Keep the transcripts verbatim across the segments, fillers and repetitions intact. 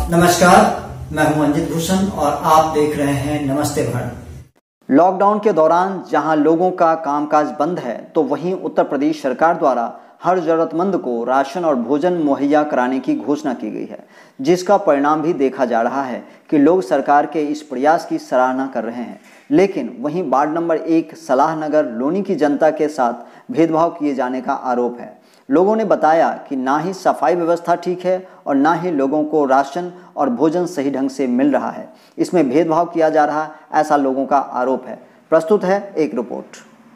नमस्कार, मैं हूं अंजित भूषण और आप देख रहे हैं नमस्ते भारत। लॉकडाउन के दौरान जहां लोगों का कामकाज बंद है, तो वहीं उत्तर प्रदेश सरकार द्वारा हर जरूरतमंद को राशन और भोजन मुहैया कराने की घोषणा की गई है, जिसका परिणाम भी देखा जा रहा है कि लोग सरकार के इस प्रयास की सराहना कर रहे हैं। लेकिन वहीं वार्ड नंबर एक सलाह नगर लोनी की जनता के साथ भेदभाव किए जाने का आरोप है। लोगों ने बताया कि ना ही सफाई व्यवस्था ठीक है और ना ही लोगों को राशन और भोजन सही ढंग से मिल रहा है। इसमें भेदभाव किया जा रहा है, ऐसा लोगों का आरोप है। प्रस्तुत है एक रिपोर्ट।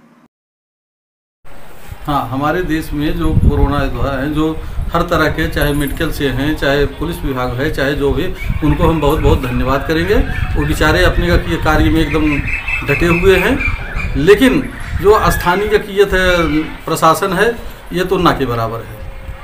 हाँ, हमारे देश में जो कोरोना है, जो हर तरह के, चाहे मेडिकल से हैं, चाहे पुलिस विभाग है, चाहे जो भी, उनको हम बहुत बहुत धन्यवाद करेंगे। वो बेचारे अपने का कार्य में एकदम डटे हुए हैं। लेकिन जो स्थानीय कियत है, प्रशासन है, ये तो ना के बराबर है।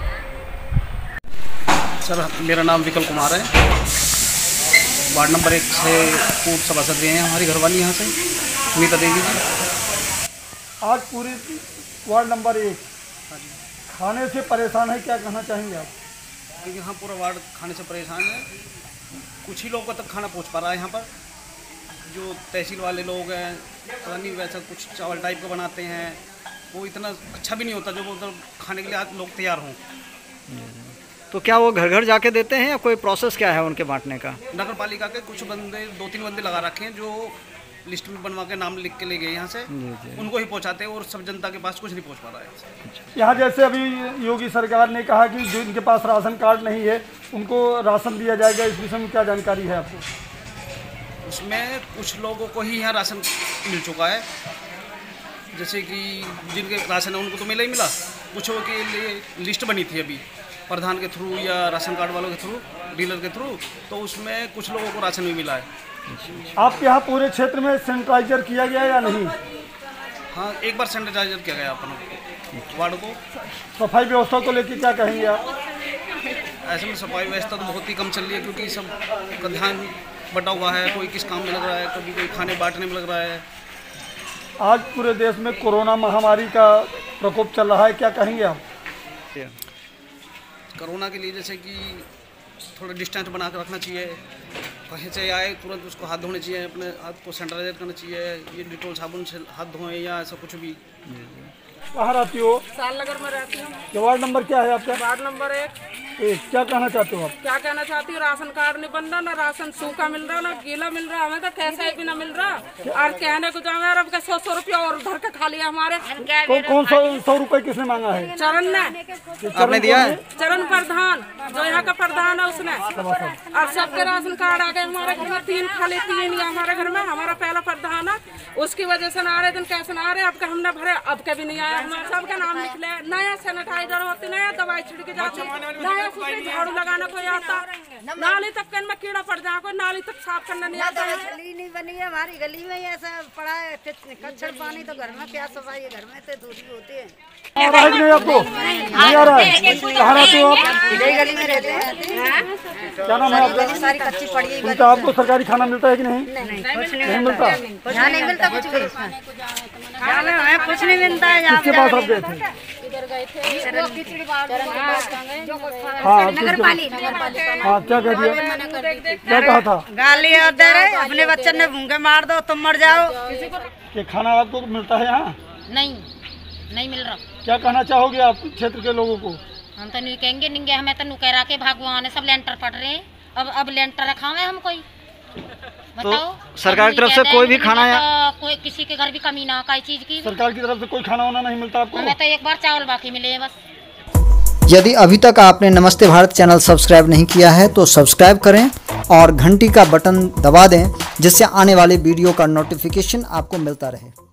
सर, मेरा नाम विकल कुमार है। वार्ड नंबर एक से पूर्व सभासद हैं हमारी घरवाली यहाँ से सुनीता देवी जी। आज पूरी वार्ड नंबर एक खाने से परेशान है, क्या कहना चाहेंगे आप? क्योंकि यहाँ पूरा वार्ड खाने से परेशान है। कुछ ही लोगों तक खाना पहुँच पा रहा है। यहाँ पर जो तहसील वाले लोग हैं, पता नहीं वैसा कुछ चावल टाइप का बनाते हैं, वो इतना अच्छा भी नहीं होता जो वो उधर खाने के लिए आज लोग तैयार हों। तो क्या वो घर घर जाके देते हैं या कोई प्रोसेस क्या है उनके बांटने का? नगर पालिका के कुछ बंदे, दो तीन बंदे लगा रखे हैं जो लिस्ट में बनवा के नाम लिख के ले गए यहाँ से, उनको ही पहुँचाते हैं और सब जनता के पास कुछ नहीं पहुँच पा रहा है। यहाँ जैसे अभी योगी सरकार ने कहा कि जो इनके पास राशन कार्ड नहीं है उनको राशन दिया जाएगा, इस विषय में क्या जानकारी है आपको? उसमें कुछ लोगों को ही यहाँ राशन मिल चुका है, जैसे कि जिनके राशन है उनको तो मिला ही मिला। कुछ के लिए लिस्ट बनी थी अभी प्रधान के थ्रू या राशन कार्ड वालों के थ्रू, डीलर के थ्रू, तो उसमें कुछ लोगों को राशन भी मिला है। आप यहाँ पूरे क्षेत्र में सैनिटाइजर किया गया या नहीं? हाँ, एक बार सैनिटाइजर किया गया अपन वार्ड को। सफाई व्यवस्था को लेकर क्या कहेंगे आप? ऐसे में सफाई व्यवस्था तो बहुत ही कम चल रही है, क्योंकि सब का ध्यान बटा हुआ है। कोई किस काम में लग रहा है, कभी कोई खाने बांटने में लग रहा है। आज पूरे देश में कोरोना महामारी का प्रकोप चल रहा है, क्या कहेंगे आप? कोरोना के लिए जैसे कि थोड़ा डिस्टेंस बना कर रखना चाहिए। कहीं से आए तुरंत उसको हाथ धोने चाहिए, अपने हाथ को सैनिटाइजर करना चाहिए, ये डिटोल साबुन से हाथ धोएं या ऐसा कुछ भी। कहाँ रहती हो? साल नगर में रहती हूँ। वार्ड नंबर क्या है आपका? वार्ड नंबर एक। एक क्या कहना चाहते हो आप? क्या कहना चाहती हूँ, राशन कार्ड नहीं बन रहा, ना राशन सूखा मिल रहा, ना गीला मिल रहा, हमें तो कैसा भी ना मिल रहा। और कहने को जाए अब सौ सौ रुपया और उधर के खा लिया हमारे। कौन कौन सौ सौ रुपए किसने मांगा है? चरण ने। आपने दिया है? चरण प्रधान, जो यहाँ का प्रधान है उसने। और सबके राशन कार्ड आ गए हमारे घर में, तीन खाली तीन या हमारे घर में। हमारा पहला प्रधान है, उसकी वजह से ना आ रहे दिन कैसे ना आ रहे। अब का हमने भरे, अब के भी नहीं आया। हमारे सबका नाम निकले, नया सैनिटाइजर होती, नया दवाई छिड़की जाती, नया झाड़ू लगाना कोई आता, नाली तक में कीड़ा पड़ जाए, कोई नाली तक साफ करना नहीं आता है। गली नहीं बनी है हमारी, गली में ही ऐसा पड़ा है कच्चर पानी, तो घर में क्या सफाई है, घर में तो दूरी होती है। आ रहा है नहीं आपको? नहीं आ रहा है? कहाँ रहते हो आप? यही गली में रहते हैं। क्या नाम है आपका? सारी कच्ची पड़ी है। तो आपको सरकारी खाना मिलता है कि नहीं? नहीं मिलता। यहाँ नहीं मिलता कुछ भी, हमें कुछ नहीं मिलता है। किसके पास आप गए थे? इधर गए थे हाँ, नगर पालिका। हाँ, क्या कह दिया? क्या कहा था? गाली दे रहे, अपने बच्चे ने भूखे मार दो, तुम मर जाओ। कि खाना आपको मिलता है यहाँ? नहीं, नहीं मिल रहा। क्या कहना चाहोगे आप क्षेत्र के लोगों को? हम तो नहीं कहेंगे निंगे, हमें तो नुकरा के भगवान सब लेंटर पड़ रहे हैं। अब अब लेंटर रखा है हम कोई बताओ? तो सरकार की तरफ से कोई भी खाना या तो कोई किसी के घर भी कमी ना कोई चीज की? सरकार की तरफ से कोई खाना वाना नहीं मिलता आपको? हमें तो एक बार चावल बाकी मिले हैं बस। यदि अभी तक आपने नमस्ते भारत चैनल सब्सक्राइब नहीं किया है तो सब्सक्राइब करें और घंटी का बटन दबा दें, जिससे आने वाले वीडियो का नोटिफिकेशन आपको मिलता रहे।